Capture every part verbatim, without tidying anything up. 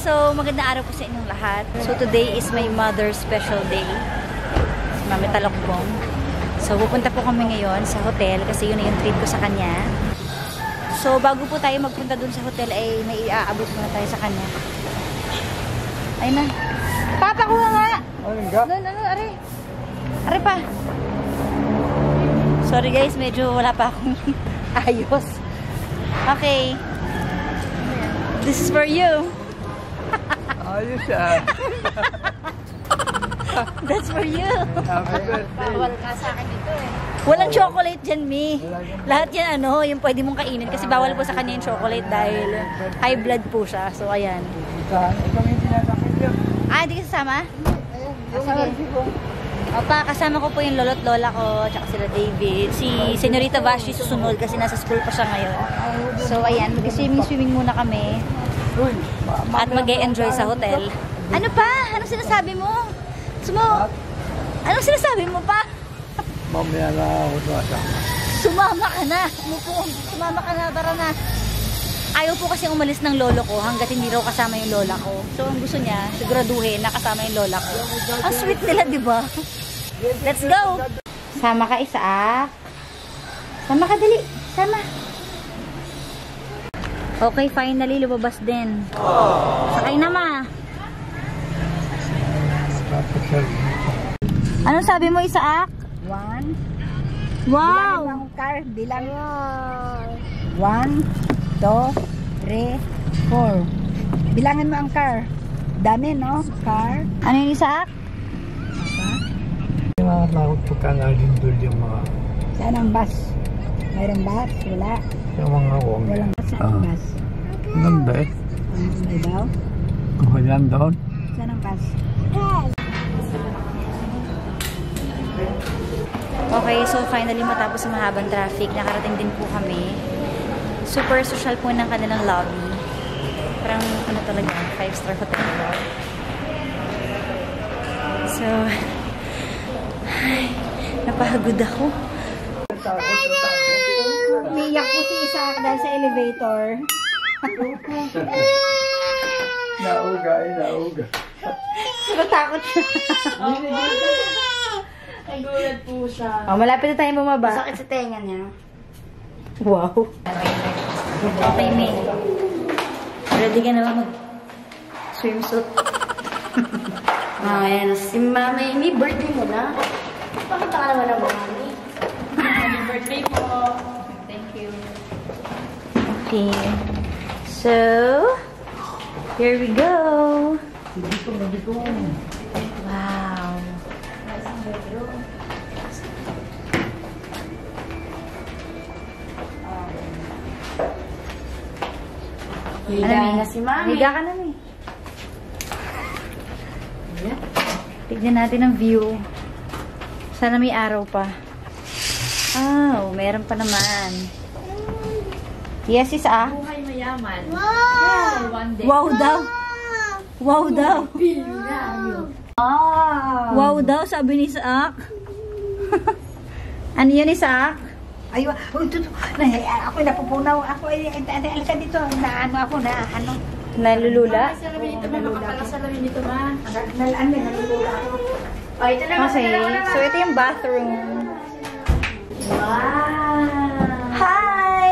So magandang araw po sa inyong lahat. So today is my mother's special day. Si Mami Talokbong. So pupunta po kami ngayon sa hotel kasi yun na yung treat ko sa kanya. So bago po tayo magpunta dun sa hotel ay may iaabot muna tayo sa kanya. Ayun na. Papa, kuha nga! Ano, ano, are. Are pa. Sorry guys, medyo wala pa akong ayos. Okay. This is for you. Ayos siya. That's for you. Happy birthday. Bawal ka sa akin ito eh. Walang chocolate dyan, Mi. Lahat yan ano, yung pwede mong kainin. Kasi bawal po sa kanya yung chocolate dahil high blood po siya. So, ayan. Ikaw yung sinasakit yun. Ah, hindi ka sasama? Sige. Opa, kasama ko po yung lolo't lola ko, tsaka sila David. Si Senorita Vashi susunod kasi nasa school pa siya ngayon. So, ayan. Mag-swimming-swimming muna kami. At mag-e-enjoy sa hotel. Ano pa? Anong sinasabi mo? Sumo? Anong sinasabi mo pa? Mamaya na ako sasama. Sumama ka na. Umupo. Sumama ka na. Tara na. Ayaw po kasi umalis ng lolo ko hanggat hindi raw kasama yung lola ko. So, ang gusto niya, siguraduhin na kasama yung lola ko. Ang sweet nila, di ba? Let's go! Sama ka, Isaac. Sama ka, dali. Sama. Okay, finally, lumabas din. Sakay na, ma. Anong sabi mo, Isaac? One. Wow! Bilangin mo ang car. Bilang. One, two, three, four. Bilangin mo ang car. Dami, no? Car. Ano yung Isaac? Nakakatakot pagka nalindol yung mga... Saan ang bus? Mayroong bus? Wala. yung mga wong. Walang bus. Saan ang bus? Ang ganda eh. May daw? Oh, yan doon. Saan ang bus? Okay, so finally matapos sa mahabang traffic, nakarating din po kami. Super social po ng kanilang lobby. Parang ano talaga, five star hotel. So, ay, napagod ako. Umiyak po si Isaac dahil sa elevator. Nauga eh, nauga. Natakot siya. Nagulat po siya. Oh, malapit na tayo bumaba. Sakit sa tenga niya. Wow. Okay, May. Ready ka na ba mag-swimsuit? Ah, yan. Si Mama Amy, birthday mo na. Pakita ka naman ng Mami. Happy birthday po. Thank you. Okay. So, here we go. Wow. Higa May? na si Mami. Higa ka na, May. Tignan natin ang view. Sana may araw pa. Oh, meron pa naman. Yes, Isa. Buhay mayaman. Wow! One day. Wow daw. Wow daw. Ah. Wow daw, sabi ni Isaac. Ano yun, Isaac? Ayun, oh, ito, ito. Ako napupunaw. Ako ay, alika dito. Na ano ako, na ano. Nalulula? Salamin dito, ma. Makapagkasalamin dito, ma. Nalaan din, nalulula ako. Oh, ito na. Okay, so ito yung bathroom. Wow. Hi!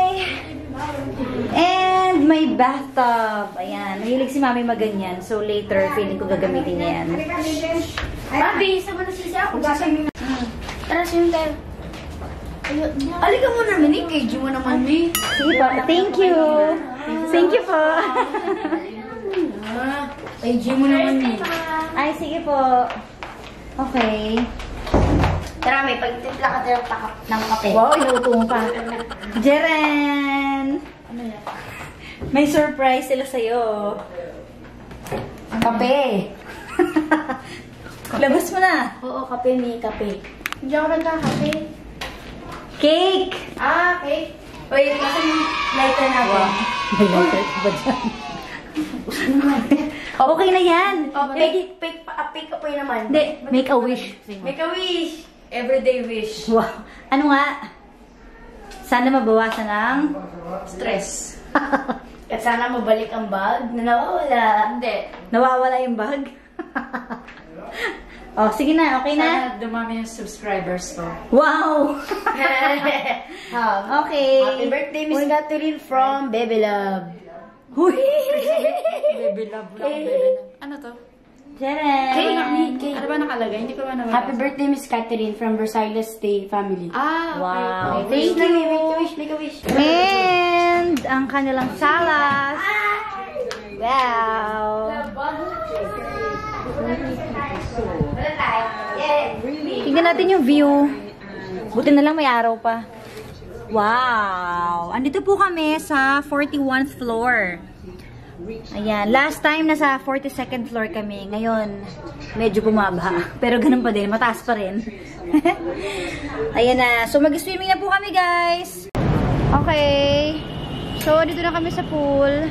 And may bathtub. Ayan, mahilig si Mami maganyan. So later, feeling ko gagamitin niya yan. Mami, sama na sisi ako. Tara, swimming tayo. Alika mo naman, eh. K G mo naman, eh. Sige po, thank you. Thank you po. K G mo naman, eh. Ay, sige po. Okay. Tara, may pagtimpla ka tayo ng kape. Wow, inuuto mo pa. Jeren! Ano yan? May surprise sila sa'yo. Kape. Labas mo na. Oo, kape, may kape. Hindi ako nagkakape. Cake! Ah, cake. Wait, kasi yung lighter natin. May lighter ba dyan? Okay na yan. Oh, fake, fake, pa, fake ka po yun naman. Hindi, make a wish. Make a wish. Everyday wish. Wow. Ano nga? Sana mabawasan ang Stress. At sana mabalik ang bag na nawawala. Hindi. Nawawala yung bag? Oh, sige na. Okay na? Sana dumami yung subscribers ko. Wow! Um, Okay. Happy birthday, Miss Catherine from Bebe Love. Huy! Baby love lang, baby love. Ano to? Charan! Kay, Ano ba nakalagay? Hindi ko ba nabasa? Happy birthday, Miss Catherine from Versailles Day family. Ah, okay. Wow. okay. Thank you. Make a wish, make a wish. And ang kanilang salas. Wow! Tingnan natin yung view. Buti na lang may araw pa. Wow! Andito po kami sa forty-first floor. Ayan. Last time nasa forty-second floor kami. Ngayon, medyo bumaba. Pero ganun pa din. Mataas pa rin. Ayan na. So, mag-swimming na po kami, guys. Okay. So, dito na kami sa pool.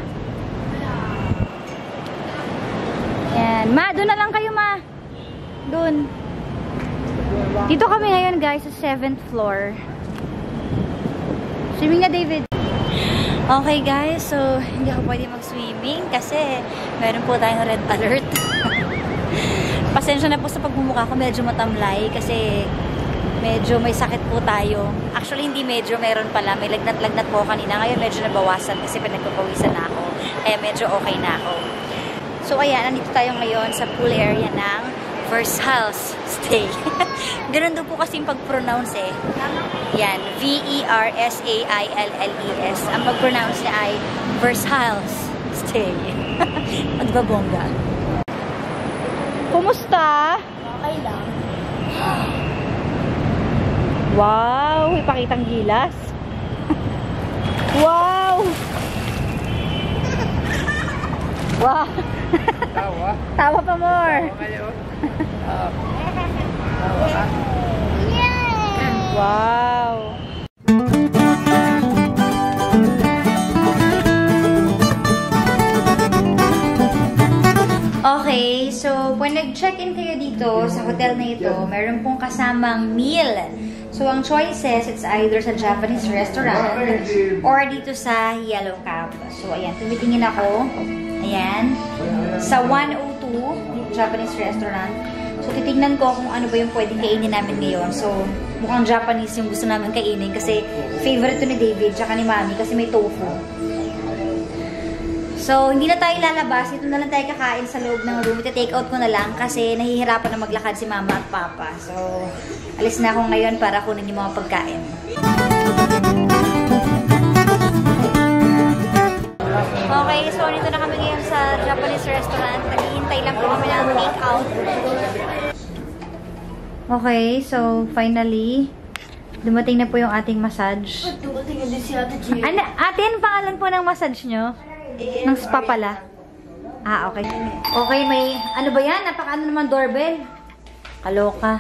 Ayan. Ma, doon na lang kayo, ma. Doon. Dito kami ngayon, guys, sa seventh floor. Swimming na, David. Okay, guys. So, hindi ako pwede mag-swimming kasi meron po tayong red alert. Pasensya na po sa pagmumukha ko. Medyo matamlay kasi medyo may sakit po tayo. Actually, hindi medyo. Meron pala. May lagnat-lagnat po kanina. Ngayon, medyo nabawasan kasi pinagpapawisan na ako. Kaya medyo okay na ako. So, ayan. Nandito tayo ngayon sa pool area ng Versailles Stay. Ganun doon po kasi yung pag-pronounce eh. Yan. V E R S A I L L E S. Ang pag-pronounce niya ay Versailles Stay. Magbabongga. Kumusta? Okay lang. Wow! Ipakitang gilas. Wow! Wow! Tawa. Tawa pa more! Kayo. Wow! Okay, so when nag-check-in kayo dito sa hotel na ito, meron pong kasamang meal. So ang choices, it's either sa Japanese restaurant or dito sa Yellow Cab. So ayan, tumitingin ako. Ayan. Sa one oh two, Japanese restaurant. So, titignan ko kung ano ba yung pwedeng kainin namin ngayon. So, mukhang Japanese yung gusto namin kainin kasi favorite to ni David tsaka ni Mami kasi may tofu. So, hindi na tayo lalabas. Ito na lang tayo kakain sa loob ng room. Ita-take out ko na lang kasi nahihirapan na maglakad si Mama at Papa. So, alis na ako ngayon para kunin yung mga pagkain. Okay, so nito na kami ngayon sa Japanese restaurant. Naghihintay lang po kami ng take-out. Okay, so finally, dumating na po yung ating massage. Dumating na din si Ate Jill. Ano, ate, ano pangalan po ng massage nyo? Ng spa pala. Ah, okay. Okay, may, ano ba yan? Napaka ano naman doorbell? Kaloka.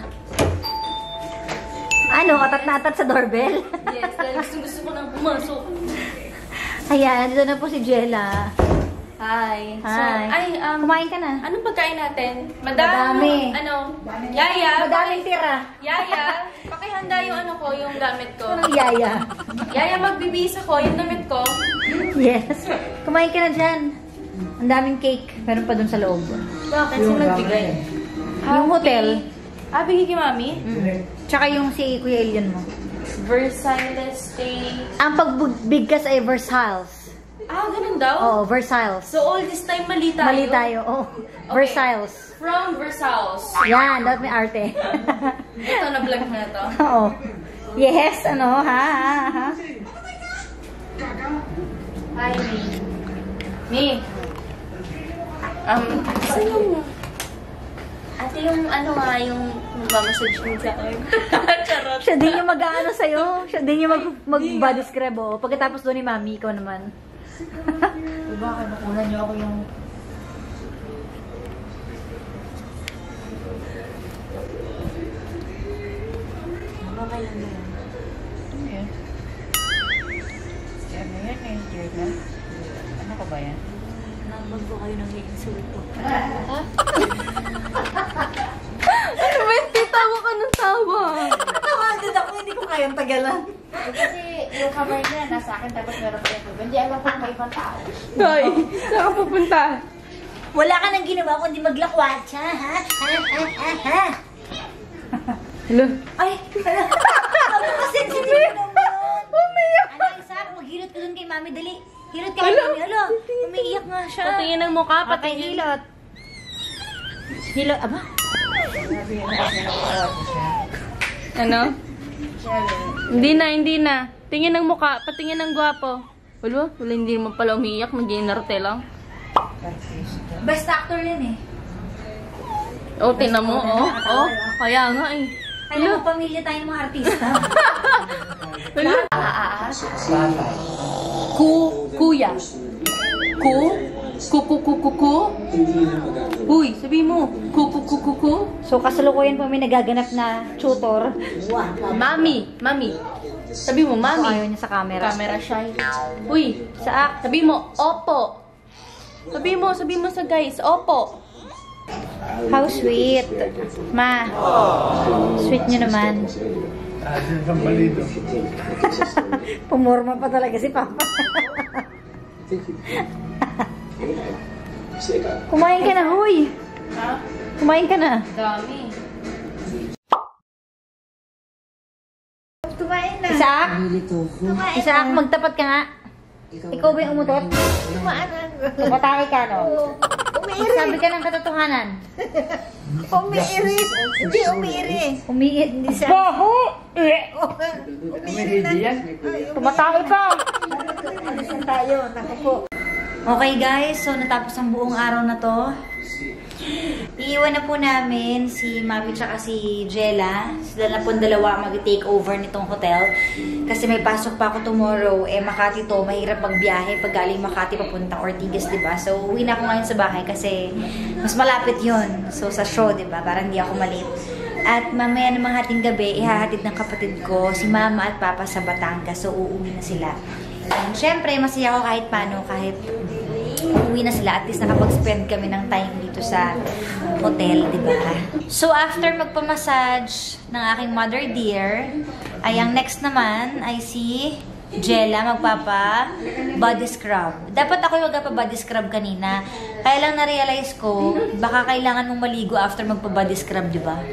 Ano, atat na atat sa doorbell? Yes, dahil gusto, gusto ko nang pumasok. Ayan, dito na po si Jella. Hi. So, Hi. ay, um, Kumain ka na? anong pagkain natin? Madam, Madami. ano? Yaya. Madaming tira. Yaya, pakihanda yung ano ko, yung gamit ko. Anong yaya? Yaya, magbibisa ko yung damit ko. Yes. Kumain ka na dyan. Ang daming cake. Meron pa dun sa loob. Bakit? Sino nagbigay? Yung hotel. Ah, bigay kay Mami? Mm. Tsaka yung si Kuya Elian mo. Versailles Stay. Ang pagbigkas ay Versailles. Ah, ganun daw? Oo, Versailles. So, all this time, mali tayo? Mali tayo. Oh. Versailles. From Versailles. Yan, dapat may arte. Ito, na-vlog mo na to. Oo. Yes, ano, ha, ha, ha. Hi, Mi. Mi. Um, saan yung... Ate, yung ano nga, yung magmamassage mo sa akin. Charot. Siya din yung mag-ano sa'yo. Siya din yung mag- mag-body scrub, oh. Pagkatapos doon ni Mami, ikaw naman. Diba, nakunan niyo ako yung... Okay lang ba yan? Okay. Ano yan eh, Jordan? Ano ka ba yan? Nambag ko kayo ng insulto. Ha? Ano ba? Tawa ka ng tawa. Tawagod ako, hindi ko kayang tagalan. Kasi yung kamay niya nasa akin tapos meron pa yung hindi alam kung may ibang tao. Hoy, saan ka pupunta? Wala ka nang ginawa kundi maglakwatsa, ha? Ha? Ha? Ha? Ha? Hello? Ay! Ako kasi sensitive naman. Umiyak! Ano, Isaac? Maghilot ka dun kay Mami, dali. Hilot ka kay Mami. Alo, umiiyak nga siya. Patingin ng mukha, Okay, patingin. hilot. Hilot, aba? Ano? Hindi na, hindi na. Tingin ng mukha, patingin ng gwapo. Wala, wala hindi naman pala umiiyak, mag-inarte lang. Best actor yan eh. Oh, tinan mo, oh. Oh, kaya nga eh. Alam mo, pamilya tayo ng mga artista. Wala. Ku, kuya. Ku, ku, ku, ku, ku, ku. Uy, sabi mo, ku, ku, ku, ku, ku. So, kasalukuyan po may nagaganap na tutor. Mami, mami. Sabi mo, So, ayaw mami. niya sa camera. Camera shy. Uy, Sa sabi mo, opo. Sabi mo, sabi mo sa guys, opo. How sweet. Ma, sweet niyo naman. Asin sa balido. Pumorma pa talaga si Papa. Kumain ka na, huy. Ha? Kumain ka na. Dami. Kumain na. Isaac? Isaac, magtapat ka nga. Ikaw ba yung umutot? Tumatay ka, no? Sabi ka ng katotohanan. Umiiri. Hindi umiiri. Umiit, hindi siya. Umiiri na. Tumatay ka. Alisan tayo. Naku po. Okay guys, so natapos ang buong araw na to. Iiwan na po namin si Mami tsaka si Jella. Sila na po dalawa mag-take over nitong hotel. Kasi may pasok pa ako tomorrow. Eh, Makati to. Mahirap magbiyahe pag galing Makati papuntang Ortigas, diba? So, uwi na ako ngayon sa bahay kasi mas malapit yun. So, sa show, diba? Para hindi ako malate. At mamaya namang hating gabi, ihahatid ng kapatid ko si Mama at Papa sa Batangas. So, uuwi na sila. And syempre, masaya ako kahit paano, kahit uwi na sila. At least nakapag-spend kami ng time dito sa hotel, di ba? So, after magpamassage ng aking mother dear, ay ang next naman ay si Jella magpapa body scrub. Dapat ako yung magpapa-body scrub kanina. Kaya lang na-realize ko, baka kailangan mong maligo after magpa-body scrub, di ba?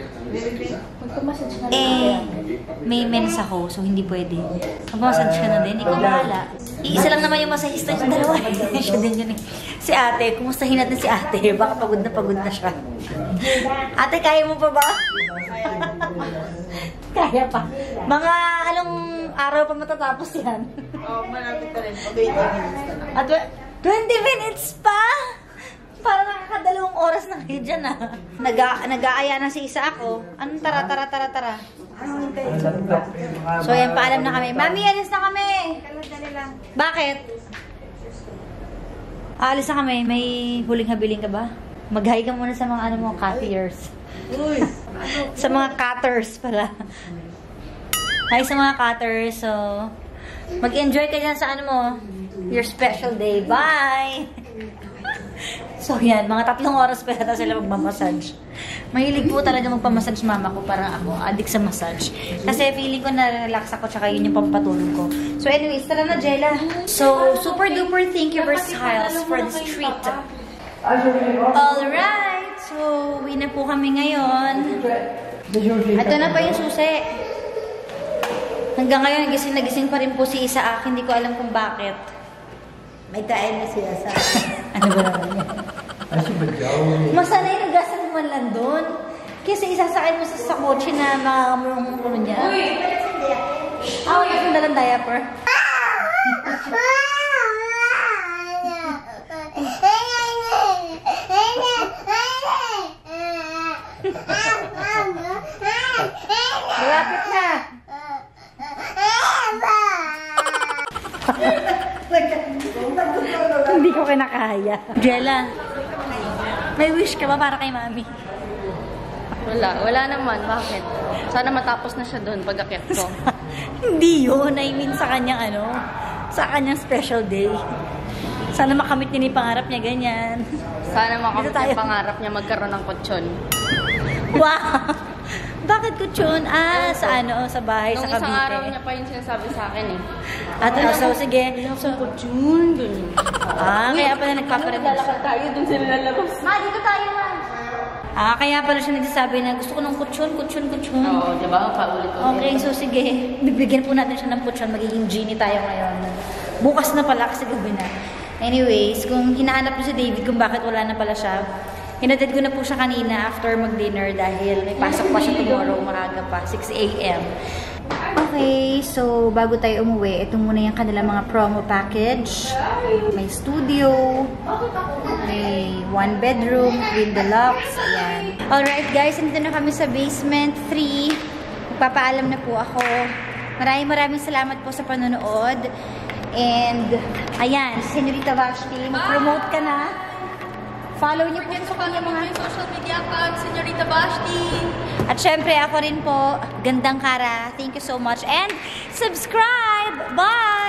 Eh, may mens ako, so hindi pwede. Magpamassage ka na din, ikaw bahala. Iisa lang naman yung masahista yung dalawa. Siya din yun eh. Si ate, kumustahin natin si ate. Baka pagod na pagod na siya. Ate, kaya mo pa ba? Kaya pa. Mga anong araw pa matatapos yan? Oo, malapit na rin. twenty minutes na lang. At twenty minutes pa? Parang nakakadalawang oras na kayo dyan ah. Nag- nag-aaya na si isa ako. Anong tara, tara, tara, tara? So yan, paalam na kami. Mami, alis na kami! Bakit? Aalis na kami. May huling habiling ka ba? Mag-hi ka muna sa mga ano mo, cattiers. Sa mga cutters pala. Hi sa mga cutters. So, mag-enjoy ka dyan sa ano mo, your special day. Bye! So yan, mga tatlong oras pa yata sila magmamassage. Mahilig po talaga magpamassage mama ko, parang ako, addict sa massage. Kasi feeling ko na-relax ako, tsaka yun yung pampatulog ko. So anyways, tara na Jella. So, super duper thank you Versailles for this treat. Alright, so uwi na po kami ngayon. Ito na pa yung susi. Hanggang ngayon, gising na gising pa rin po si Isaac. Hindi ko alam kung bakit. May kain na siya sa... Ano ba naman yan? Masanay na gasan man lang doon. Kasi isasakay mo sa, sa kotse na makakamulong ano niya. Uy! Ah, oh, yung dalang diaper. Malapit na! Hindi ko kinakaya. Jella, may wish ka ba para kay Mami? Wala, wala naman. Bakit? Sana matapos na siya doon pag akit ko. Hindi yun. I mean sa kanyang ano, sa kanyang special day. Sana makamit niya yung pangarap niya, ganyan. Sana makamit Dito tayo. yung pangarap niya magkaroon ng kutsyon. Wow! Bakit kutsyon? Ah, sa ano, sa bahay, Nung sa isang Cavite. araw niya pa yung sinasabi sa akin eh. At uh, so, sige. So, Kutsyon, ganun. ah, kaya pala nagpaparinig siya. Lalakad tayo dun sila lalabas. Ma, dito tayo ma. Ah, kaya pala siya nagsasabi na gusto ko ng kutsyon, kutsyon, kutsyon. Oo, di ba? Paulit-ulit. Okay, so sige. Bibigyan po natin siya ng kutsyon. Magiging genie tayo ngayon. Bukas na pala kasi gabi na. Anyways, kung hinahanap niyo si David kung bakit wala na pala siya, hinatid ko na po siya kanina after mag-dinner dahil may pasok pa siya tomorrow, maaga pa, six A M Okay, so bago tayo umuwi, ito muna yung kanilang mga promo package. May studio, may one bedroom, twin deluxe, ayan. Alright guys, nandito na kami sa basement three. Magpapaalam na po ako. Maraming maraming salamat po sa panonood. And, ayan, Senorita Vashti, mag-promote ka na. Follow niyo po sa kanya mga social media account, Senorita Vashti. At syempre, ako rin po, Gandang Kara. Thank you so much. And subscribe! Bye!